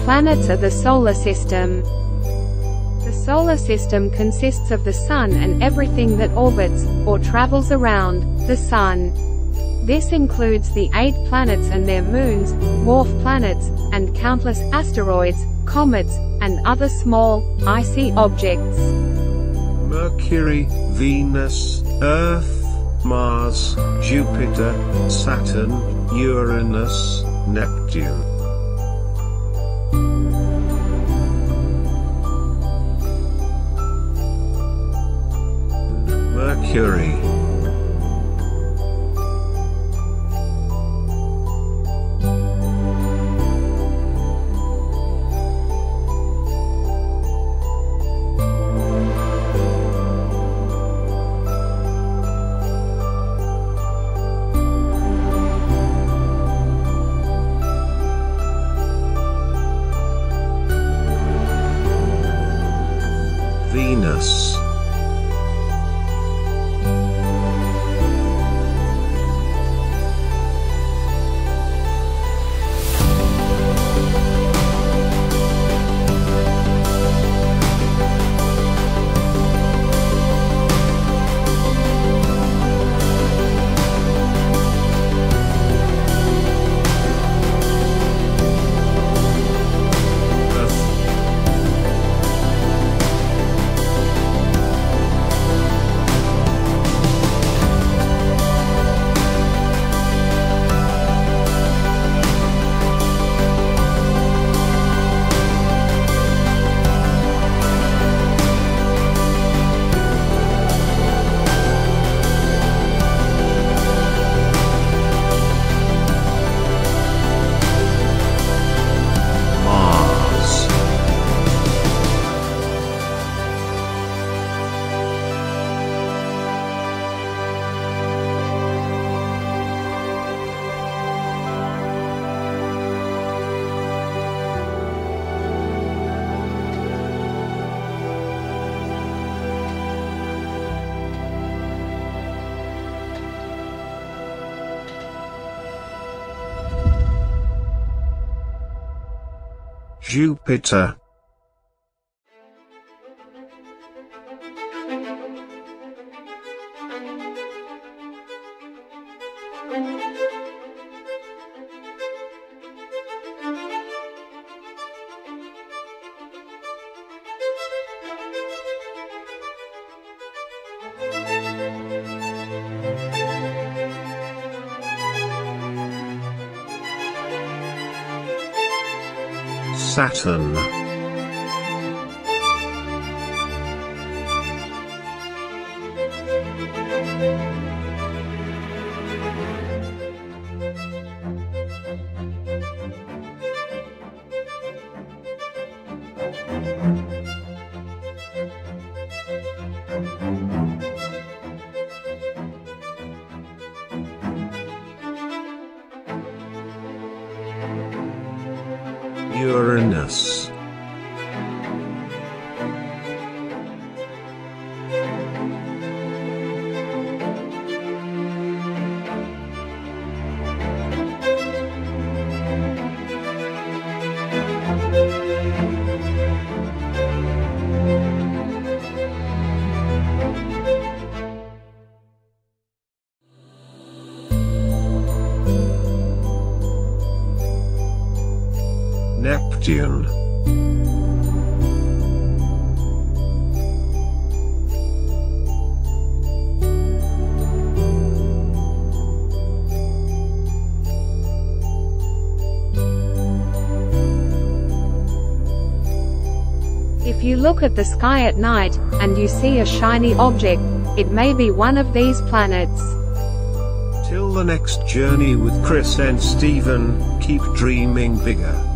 Planets are the solar system. The solar system consists of the Sun and everything that orbits, or travels around, the Sun. This includes the 8 planets and their moons, dwarf planets, and countless asteroids, comets, and other small, icy objects. Mercury, Venus, Earth, Mars, Jupiter, Saturn, Uranus, Neptune. Mercury. Venus. Jupiter. Saturn. Uranus. Neptune. If you look at the sky at night, and you see a shiny object, it may be one of these planets. Till the next journey with Chris and Steven, keep dreaming bigger.